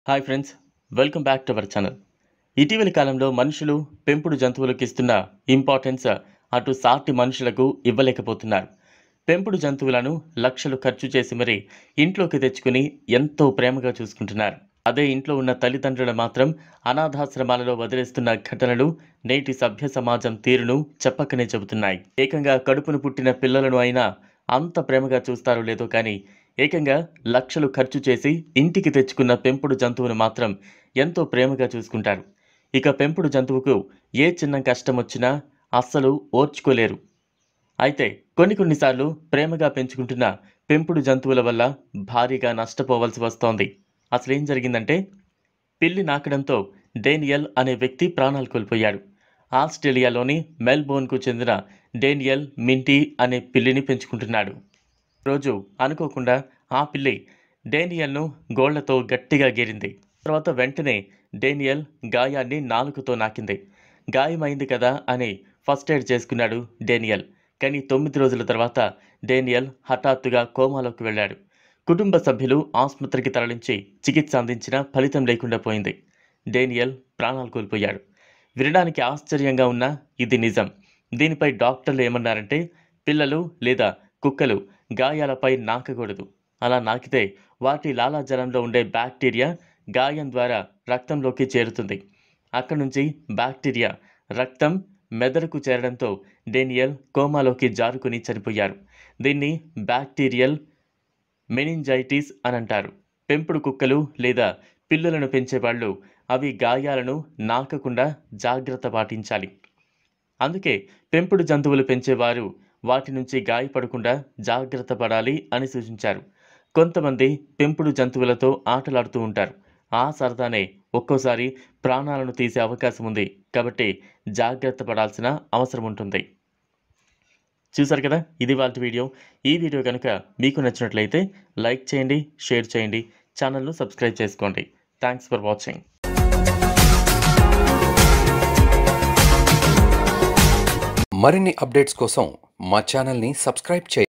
Hi friends, welcome back to our channel. ఇటీవలి కాలంలో మనుషులు పెంపుడు జంతువులకు ఇస్తున్న ఇంపార్టెన్స్ అటు సాటి మనుషులకు ఇవ్వలేకపోతున్నారు. పెంపుడు జంతువులను లక్షలు ఖర్చు చేసి మరీ ఇంట్లోకి తెచ్చుకుని ఎంతో ప్రేమగా చూసుకుంటున్నారు. అదే ఇంట్లో ఉన్న తల్లిదండ్రులు మాత్రం అనాథాశ్రమాలలో వదిలేస్తున్న ఘటనలు నేటి సభ్య సమాజం తీరును చెప్పకనే చెబుతున్నాయి. ఏకంగా కడుపును పుట్టిన పిల్లలను అయినా అంత ప్రేమగా చూస్తారో లేదో కానీ ఏకంగా లక్షలు ఖర్చు చేసి ఇంటికి తెచ్చుకున్న పెంపుడు జంతువును మాత్రం ఎంతో ప్రేమగా చూసుకుంటారు. ఇక పెంపుడు జంతువుకు ఏ చిన్న కష్టం వచ్చినా అస్సలు ఓర్చుకోలేరు. అయితే కొన్నిసార్లు ప్రేమగా పెంచుకుంటున్న పెంపుడు జంతువుల వల్ల భారీగా నష్టపోవాల్సి వస్తోంది. అసలేం జరిగిందంటే, పిల్లి నాకడంతో డేనియల్ అనే వ్యక్తి ప్రాణాలు కోల్పోయాడు. ఆస్ట్రేలియాలోని మెల్బోర్న్కు చెందిన డేనియల్ మింటీ అనే పిల్లిని పెంచుకుంటున్నాడు. రోజు అనుకోకుండా ఆ పిల్లి డేనియల్ను గోళ్లతో గట్టిగా గీరింది. తర్వాత వెంటనే డేనియల్ గాయాన్ని నాలుకతో నాకింది. గాయమైంది కదా అని ఫస్ట్ ఎయిడ్ చేసుకున్నాడు డేనియల్. కానీ 9 రోజుల తర్వాత డేనియల్ హఠాత్తుగా కోమాలోకి వెళ్ళాడు. కుటుంబ సభ్యులు ఆసుపత్రికి తరలించి చికిత్స అందించినా ఫలితం లేకుండా పోయింది. డేనియల్ ప్రాణాలు కోల్పోయాడు. వినడానికి ఆశ్చర్యంగా ఉన్నా ఇది నిజం. దీనిపై డాక్టర్లు ఏమన్నారంటే, పిల్లలు లేదా కుక్కలు గాయాలపై నాకకూడదు. అలా నాకితే వాటి లాలాజలంలో ఉండే బ్యాక్టీరియా గాయం ద్వారా రక్తంలోకి చేరుతుంది. అక్కడి నుంచి బ్యాక్టీరియా రక్తం మెదడుకు చేరడంతో డేనియల్ కోమాలోకి జారుకుని చనిపోయారు. దీన్ని బ్యాక్టీరియల్ మెనింజైటిస్ అని అంటారు. పెంపుడు కుక్కలు లేదా పిల్లులను పెంచేవాళ్ళు అవి గాయాలను నాకకుండా జాగ్రత్త పాటించాలి. అందుకే పెంపుడు జంతువులు పెంచేవారు వాటి నుంచి గాయపడకుండా జాగ్రత్త పడాలి అని సూచించారు. కొంతమంది పెంపుడు జంతువులతో ఆటలాడుతూ ఉంటారు. ఆ సరదానే ఒక్కోసారి ప్రాణాలను తీసే అవకాశం ఉంది. కాబట్టి జాగ్రత్త పడాల్సిన అవసరం ఉంటుంది. చూసారు కదా, ఇది వాళ్ళ వీడియో. ఈ వీడియో కనుక మీకు నచ్చినట్లయితే లైక్ చేయండి, షేర్ చేయండి, ఛానల్ను సబ్స్క్రైబ్ చేసుకోండి. Thanks for watching. మరిన్ని అప్డేట్స్ కోసం మా ఛానల్ని సబ్స్క్రైబ్ చేయండి.